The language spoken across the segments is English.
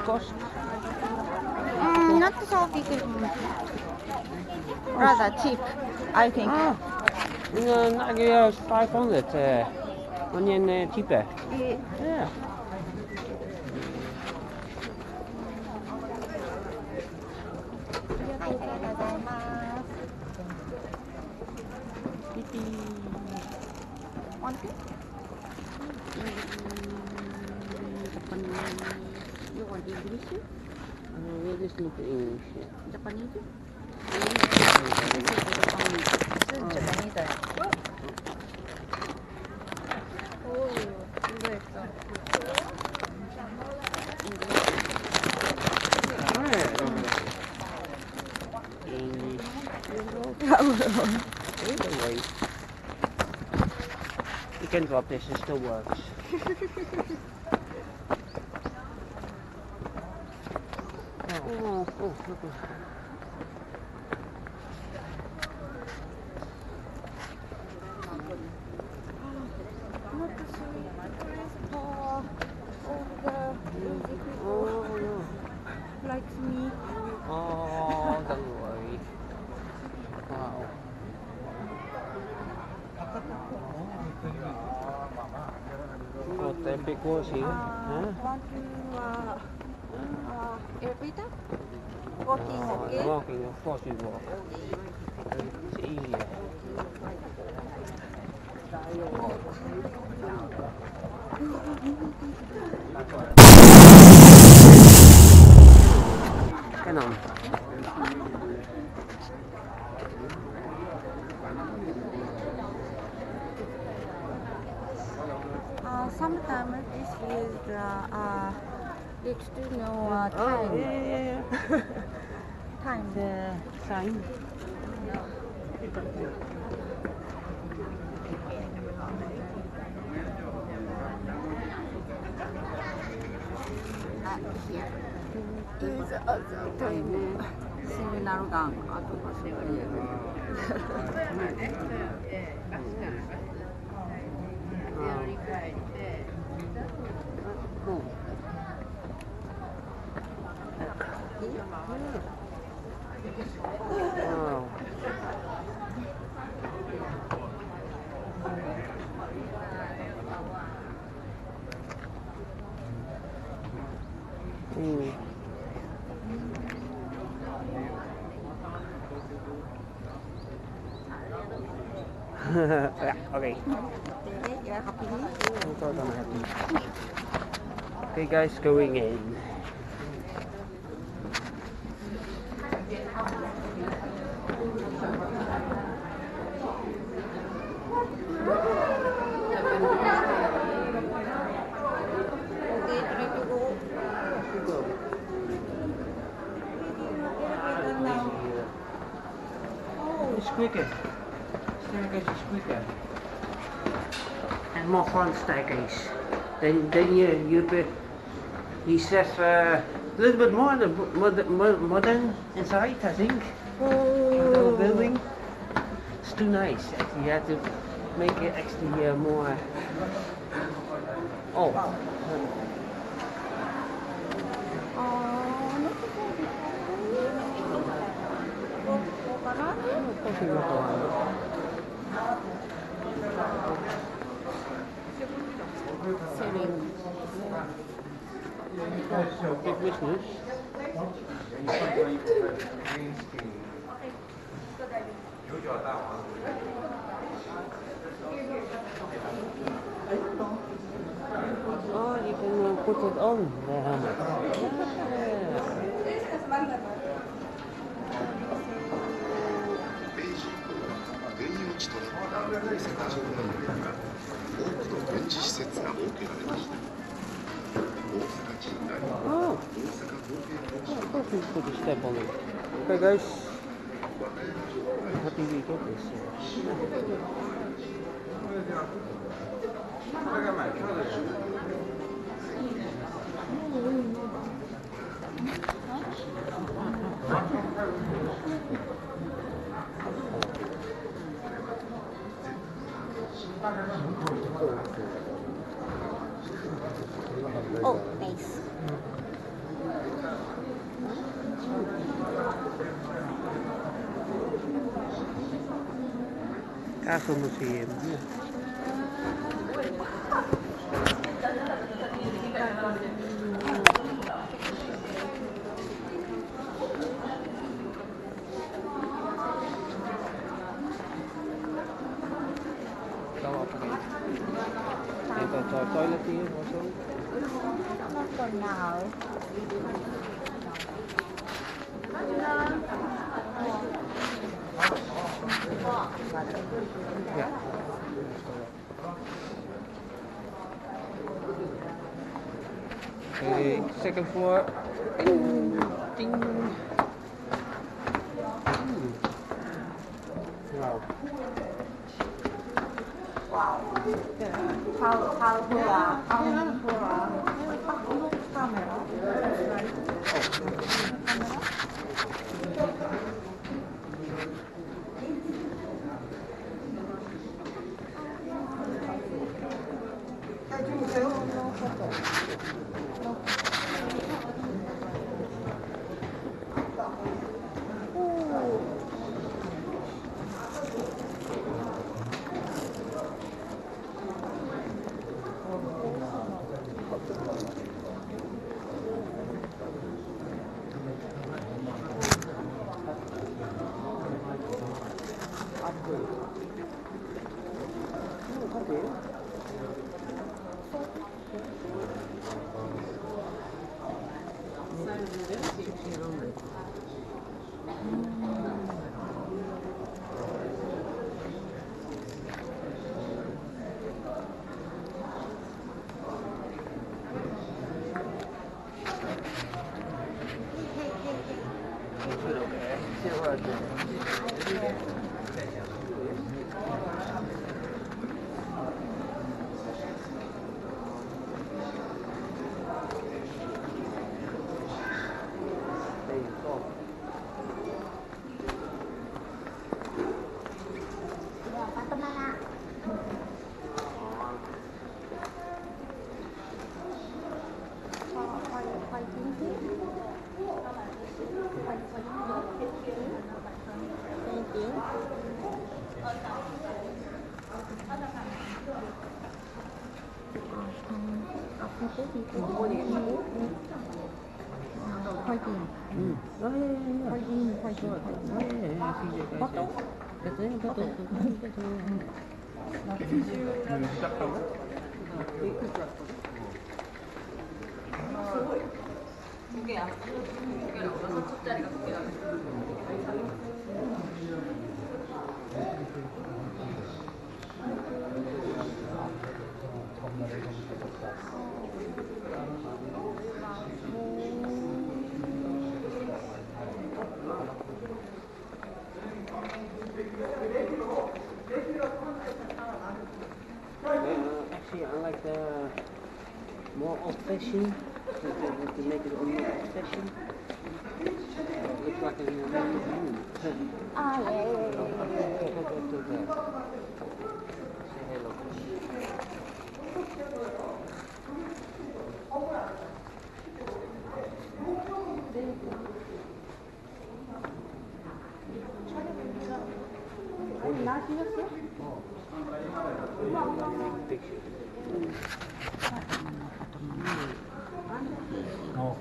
cost? Not so big. Rather cheap, I think. Ah, no, 500 onion cheaper. Yeah. ありがとうございます。Want it? You want English? We'll just look at English. Japanese? You can drop this, it still works. Oh, look at Likes me. Oh, don't worry. Wow. What a big horse here, huh? Want to elevator? Walking, okay? Walking, of course you walk. It's easier. Come on. Sometimes this is next to no time. Oh, yeah. Time. The sign. Here is other time. Signal gun. Cool. Wow. Yeah, okay. You're happy? Of course I'm happy. Okay guys, going in. It's quicker. Staircase is quicker. And more fun staircase. Then he says a little bit more modern inside, I think. The building. It's too nice. Actually, you have to make it actually more. Oh. Big business. Oh, you can put it on the helmet. Oh, of course we put a step on it. Okay guys, happy we got this. Oh, nice. Castle Museum. Yeah. Go up again. Is that a toilet here also? Not for now. Yeah. Okay, second floor. Ding, ding. Wow. How camera? Actually, I like the more old-fashioned, to make it more old-fashioned. Looks like a new room. Ah, yeah. Say hello. Picture. No.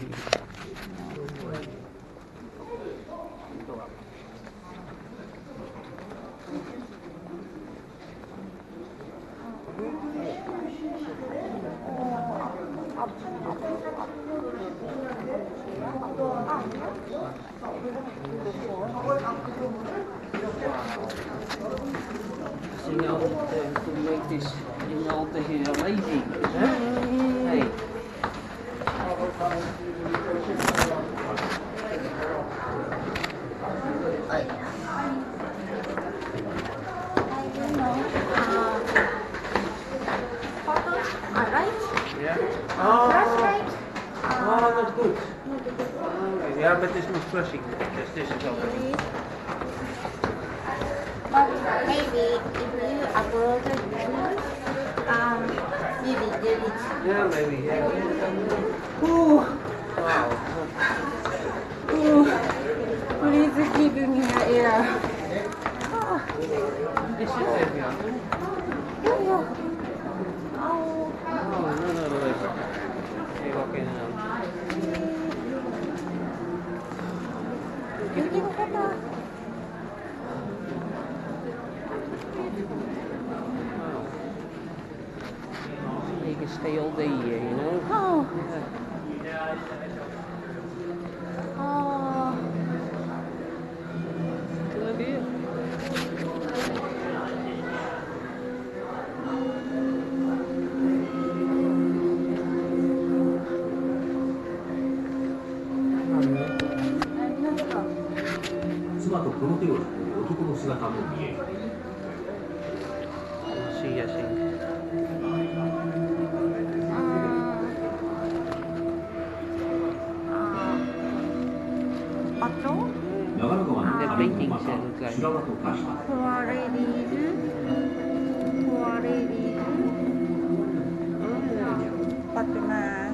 You know, to make this, you know, this is amazing. Hey. Yeah. Oh, that's good. Okay. Yeah, but there's no flushing. This is already. But maybe if you upload it, Yeah, maybe. Yeah. Ooh. Wow. Please give me an air. Ah, This is heavy, yeah, yeah. Oh, Oh, no, liver. Okay, walk in and out. 雪の方。 Wow. You can stay all day here, you know? Oh. Yeah. Oh. Good idea. See, I think. Patrol? The paintings look like. For ladies. For ladies. Batman.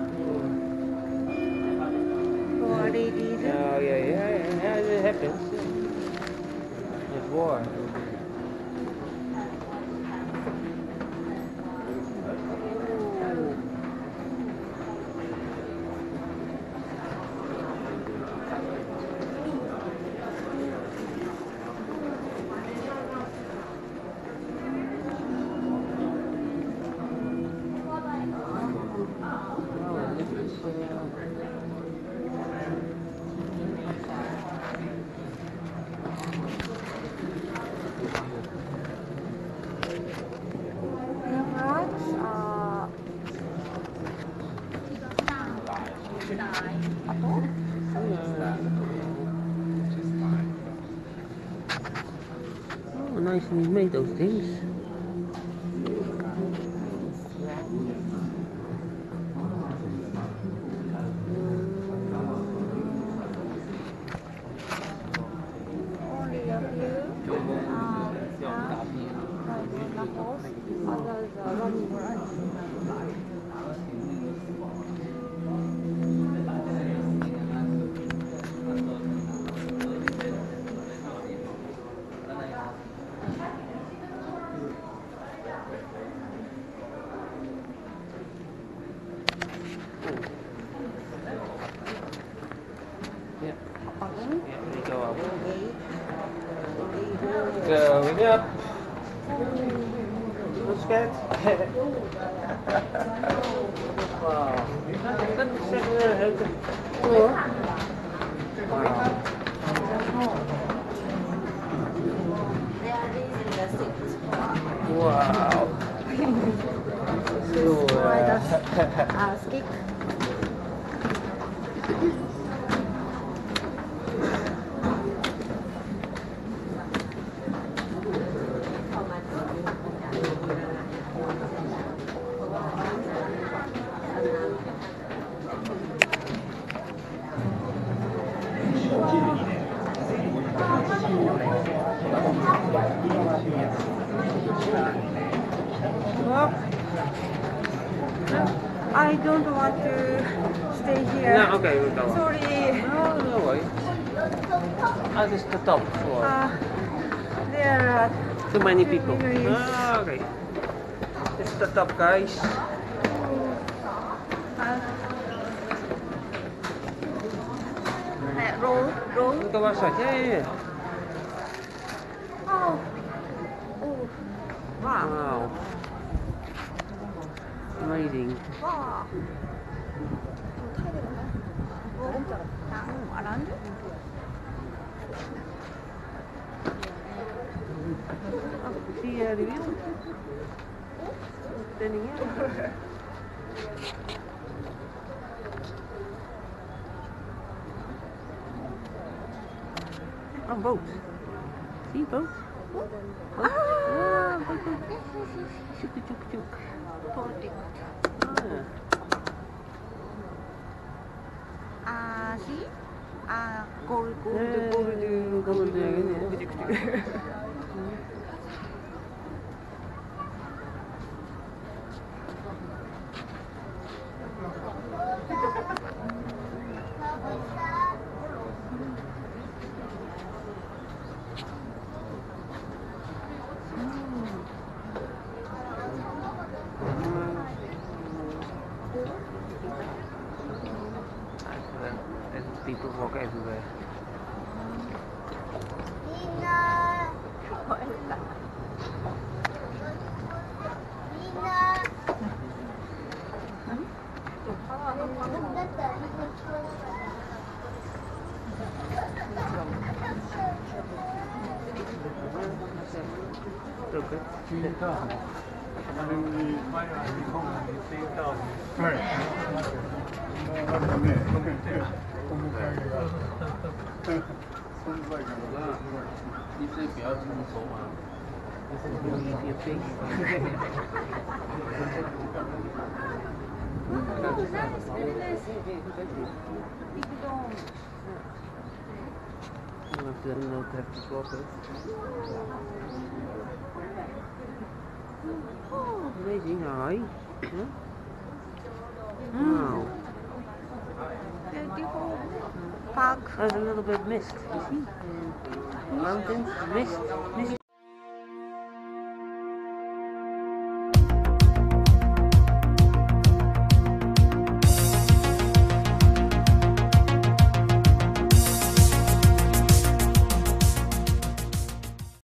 For ladies. Oh, yeah, it happens. It's war. Oh, nice, and he's made those things. Only a few. Knuckles. Others are running around. Yeah. Yeah, they go up. Going up. What's that? Wow. They are raising the seats. Wow. This is why the stick. Well, I don't want to stay here. No, okay, we'll go on. Sorry. No worries. Oh, this is the top floor. There are Too many people. figurines. Ah, okay. This is the top, guys. Roll. Go outside. Yeah. Oh. Oh. Wow. Wow. Amazing. Wow. Around it? Oh, see the wheel? Standing here. Oh, boat. See, boat? Ah, boat. Chuk. See? Gold. fog everywhere. What is that? Still good. Leave your face. You have to let them know to have to swap it. Oh, amazing, aye. Yeah? Wow. Beautiful park. There's a little bit of mist, you see? Mountains, mist.